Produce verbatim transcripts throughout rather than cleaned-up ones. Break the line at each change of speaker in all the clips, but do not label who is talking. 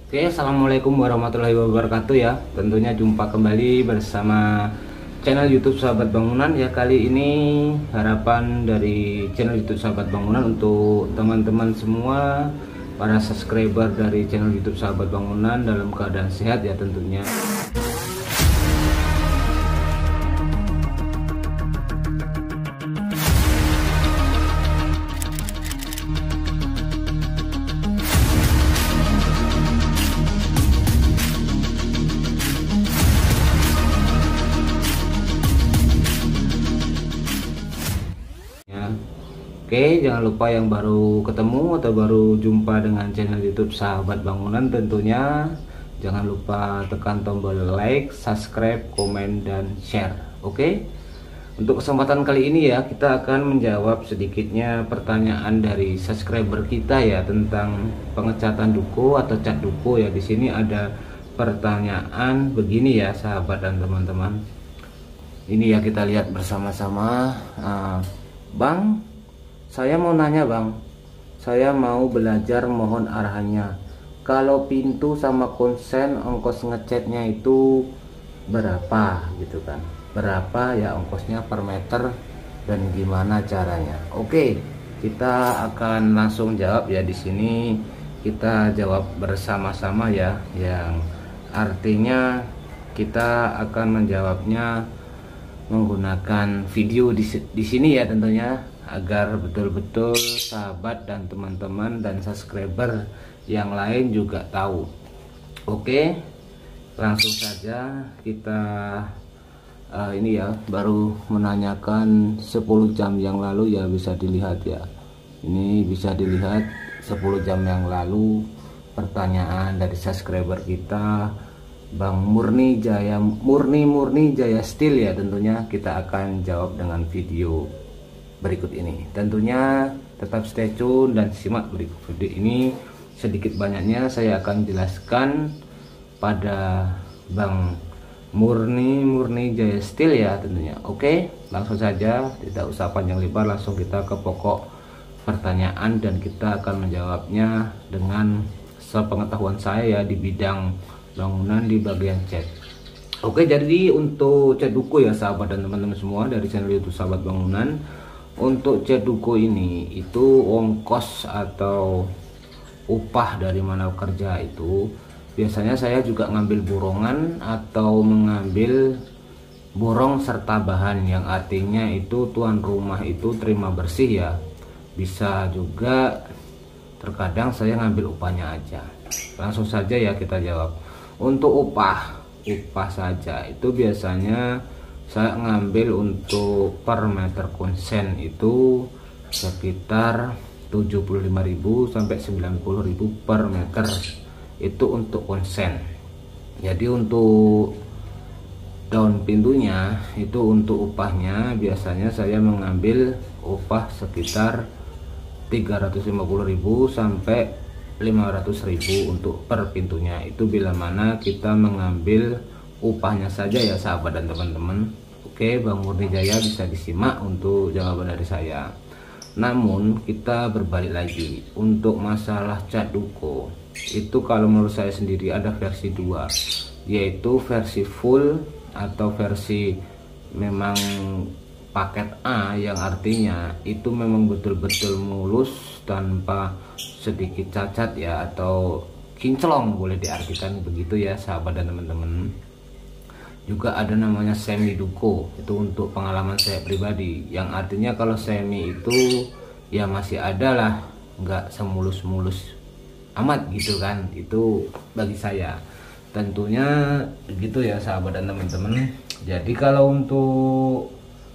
Oke, assalamualaikum warahmatullahi wabarakatuh ya. Tentunya jumpa kembali bersama channel YouTube Sahabat Bangunan ya. Kali ini harapan dari channel YouTube Sahabat Bangunan untuk teman-teman semua para subscriber dari channel YouTube Sahabat Bangunan dalam keadaan sehat ya tentunya. Oke, jangan lupa yang baru ketemu atau baru jumpa dengan channel YouTube Sahabat Bangunan, tentunya jangan lupa tekan tombol like, subscribe, komen, dan share. Oke, untuk kesempatan kali ini ya, kita akan menjawab sedikitnya pertanyaan dari subscriber kita ya tentang pengecatan duko atau cat duko ya. Di sini ada pertanyaan begini ya, sahabat dan teman-teman. Ini ya, kita lihat bersama-sama. uh, Bang, saya mau nanya bang, saya mau belajar, mohon arahannya. Kalau pintu sama konsen ongkos ngecatnya itu berapa gitu kan? Berapa ya ongkosnya per meter dan gimana caranya? Oke, kita akan langsung jawab ya. Di sini kita jawab bersama-sama ya, yang artinya kita akan menjawabnya menggunakan video di, di sini ya tentunya, agar betul-betul sahabat dan teman-teman dan subscriber yang lain juga tahu. Oke, langsung saja kita uh, ini ya, baru menanyakan sepuluh jam yang lalu ya, bisa dilihat ya. Ini bisa dilihat sepuluh jam yang lalu pertanyaan dari subscriber kita, Bang Murni Jaya Murni Murni Jaya Steel ya. Tentunya kita akan jawab dengan video berikut ini. Tentunya tetap stay tune dan simak berikut video ini. Sedikit banyaknya saya akan jelaskan pada Bang Murni Murni Jaya Steel ya tentunya. Oke, langsung saja, tidak usah panjang lebar, langsung kita ke pokok pertanyaan dan kita akan menjawabnya dengan sepengetahuan saya ya di bidang bangunan di bagian cat. Oke, jadi untuk cat duko ya sahabat dan teman-teman semua dari channel YouTube Sahabat Bangunan, untuk cat duko ini itu ongkos atau upah dari mana kerja itu biasanya saya juga ngambil borongan atau mengambil borong serta bahan, yang artinya itu tuan rumah itu terima bersih ya. Bisa juga terkadang saya ngambil upahnya aja. Langsung saja ya kita jawab. Untuk upah upah saja itu biasanya saya ngambil untuk per meter konsen itu sekitar tujuh puluh lima ribu sampai sembilan puluh ribu per meter, itu untuk konsen. Jadi untuk daun pintunya itu untuk upahnya biasanya saya mengambil upah sekitar tiga ratus lima puluh ribu sampai lima ratus ribu untuk per pintunya. Itu bila mana kita mengambil upahnya saja ya sahabat dan teman-teman. Oke, Bang Murni Jaya, bisa disimak untuk jawaban dari saya. Namun kita berbalik lagi untuk masalah cat duko itu, kalau menurut saya sendiri ada versi dua, yaitu versi full atau versi memang paket A, yang artinya itu memang betul-betul mulus tanpa sedikit cacat ya, atau kinclong boleh diartikan begitu ya sahabat dan teman-teman. Juga ada namanya semi duko, itu untuk pengalaman saya pribadi, yang artinya kalau semi itu ya masih ada lah, nggak semulus-mulus amat gitu kan. Itu bagi saya tentunya gitu ya sahabat dan teman-teman. Jadi kalau untuk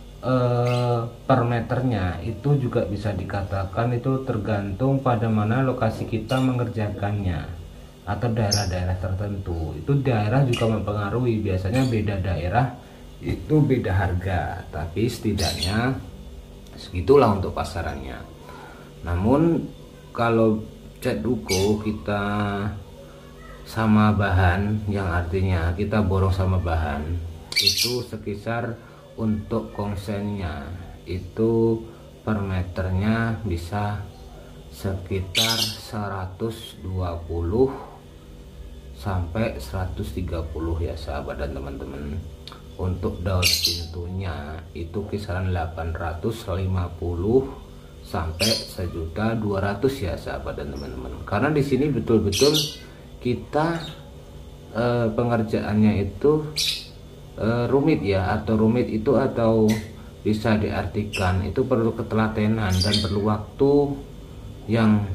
eh, per meternya itu juga bisa dikatakan itu tergantung pada mana lokasi kita mengerjakannya atau daerah-daerah tertentu. Itu daerah juga mempengaruhi, biasanya beda daerah itu beda harga, tapi setidaknya segitulah untuk pasarannya. Namun kalau cat duko kita sama bahan, yang artinya kita borong sama bahan, itu sekitar untuk konsennya itu per meternya bisa sekitar seratus dua puluh sampai seratus tiga puluh ya sahabat dan teman-teman. Untuk daun pintunya itu kisaran delapan ratus lima puluh sampai sejuta dua ratus ya sahabat dan teman-teman. Karena di sini betul-betul kita eh, pengerjaannya itu eh, rumit ya, atau rumit itu atau bisa diartikan itu perlu ketelatenan dan perlu waktu yang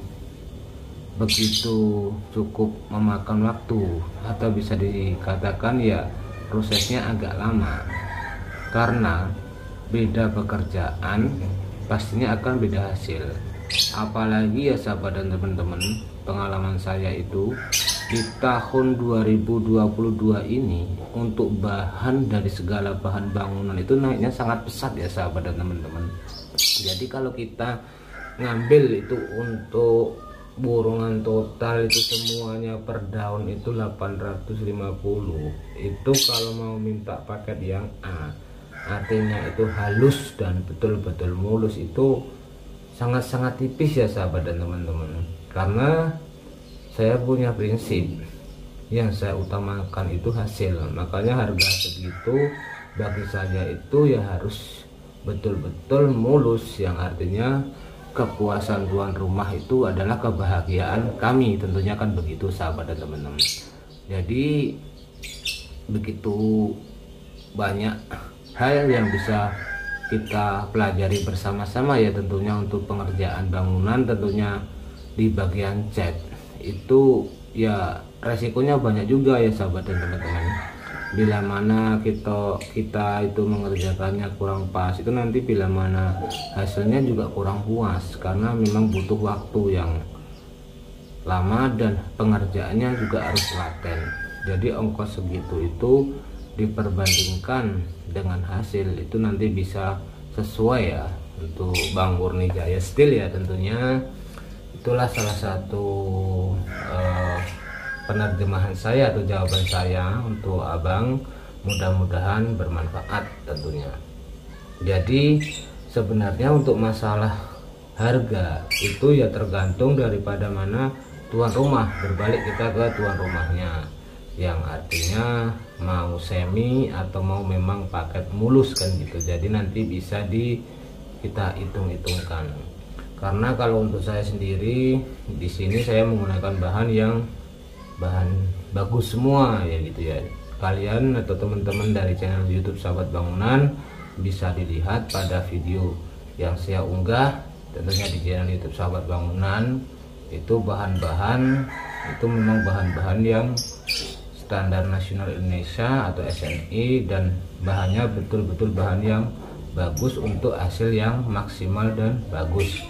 begitu cukup memakan waktu, atau bisa dikatakan ya prosesnya agak lama. Karena beda pekerjaan pastinya akan beda hasil. Apalagi ya sahabat dan teman-teman, pengalaman saya itu di tahun dua ribu dua puluh dua ini untuk bahan dari segala bahan bangunan itu naiknya sangat pesat ya sahabat dan teman-teman. Jadi kalau kita ngambil itu untuk borongan total itu semuanya per daun itu delapan ratus lima puluh. Itu kalau mau minta paket yang A, artinya itu halus dan betul-betul mulus, itu sangat-sangat tipis ya sahabat dan teman-teman. Karena saya punya prinsip yang saya utamakan itu hasil, makanya harga segitu bagi saya itu ya harus betul-betul mulus, yang artinya kepuasan tuan rumah itu adalah kebahagiaan kami, tentunya kan begitu sahabat dan teman-teman. Jadi begitu banyak hal yang bisa kita pelajari bersama-sama ya, tentunya untuk pengerjaan bangunan, tentunya di bagian cat itu ya resikonya banyak juga ya sahabat dan teman-teman. Bila mana kita kita itu mengerjakannya kurang pas, itu nanti bila mana hasilnya juga kurang puas, karena memang butuh waktu yang lama dan pengerjaannya juga harus telaten. Jadi ongkos segitu itu diperbandingkan dengan hasil itu nanti bisa sesuai ya. Untuk Bang Murni Jaya Steel ya tentunya itulah salah satu uh, penerjemahan saya atau jawaban saya untuk abang, mudah-mudahan bermanfaat tentunya. Jadi sebenarnya untuk masalah harga itu ya tergantung daripada mana tuan rumah, berbalik kita ke tuan rumahnya, yang artinya mau semi atau mau memang paket mulus kan gitu. Jadi nanti bisa di kita hitung-hitungkan. Karena kalau untuk saya sendiri di sini saya menggunakan bahan yang bahan bagus semua ya gitu ya. Kalian atau teman-teman dari channel YouTube Sahabat Bangunan bisa dilihat pada video yang saya unggah tentunya di channel YouTube Sahabat Bangunan. Itu bahan-bahan itu memang bahan-bahan yang standar nasional Indonesia atau S N I, dan bahannya betul-betul bahan yang bagus untuk hasil yang maksimal dan bagus.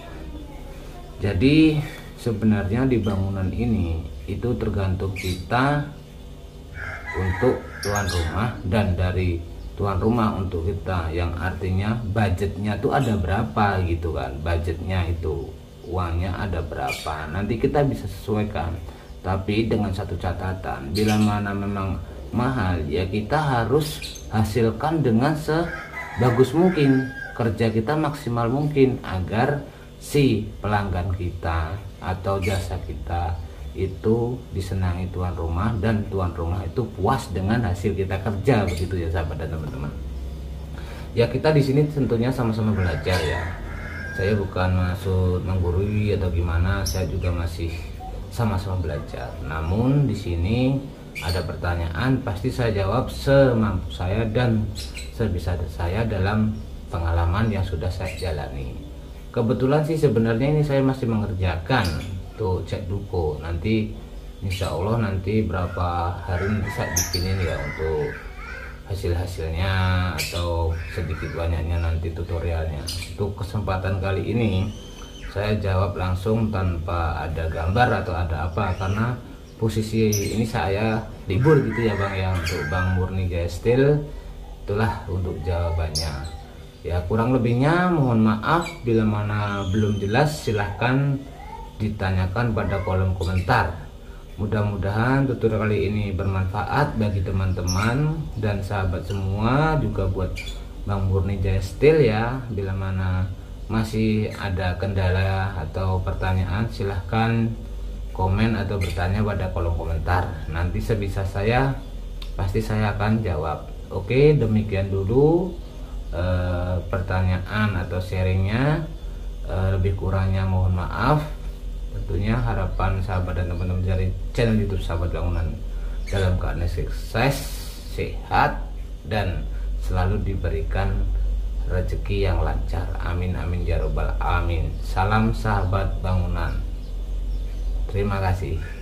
Jadi sebenarnya di bangunan ini itu tergantung kita untuk tuan rumah dan dari tuan rumah untuk kita, yang artinya budgetnya tuh ada berapa gitu kan. Budgetnya itu uangnya ada berapa, nanti kita bisa sesuaikan. Tapi dengan satu catatan, bila mana memang mahal ya kita harus hasilkan dengan sebagus mungkin, kerja kita maksimal mungkin agar si pelanggan kita atau jasa kita itu disenangi tuan rumah dan tuan rumah itu puas dengan hasil kita kerja, begitu ya sahabat dan teman-teman. Ya kita di sini tentunya sama-sama belajar ya. Saya bukan maksud menggurui atau gimana, saya juga masih sama-sama belajar. Namun di sini ada pertanyaan pasti saya jawab semampu saya dan sebisa saya dalam pengalaman yang sudah saya jalani. Kebetulan sih sebenarnya ini saya masih mengerjakan tuh cat duko. Nanti insya Allah nanti berapa hari nanti saya bikinin ya untuk hasil-hasilnya atau sedikit banyaknya nanti tutorialnya. Untuk kesempatan kali ini saya jawab langsung tanpa ada gambar atau ada apa, karena posisi ini saya libur gitu ya bang ya, untuk Bang Murni Jaya Steel. Itulah untuk jawabannya. Ya kurang lebihnya mohon maaf bila mana belum jelas, silahkan ditanyakan pada kolom komentar. Mudah-mudahan tutorial kali ini bermanfaat bagi teman-teman dan sahabat semua, juga buat Bang Murni Jaya Steel ya. Bila mana masih ada kendala atau pertanyaan silahkan komen atau bertanya pada kolom komentar. Nanti sebisa saya pasti saya akan jawab. Oke, demikian dulu eh, pertanyaan atau sharingnya. Eh, lebih kurangnya mohon maaf. Tentunya harapan sahabat dan teman-teman dari channel YouTube Sahabat Bangunan dalam keadaan sukses, sehat, dan selalu diberikan rezeki yang lancar. Amin amin ya robbal alamin. Salam sahabat bangunan. Terima kasih.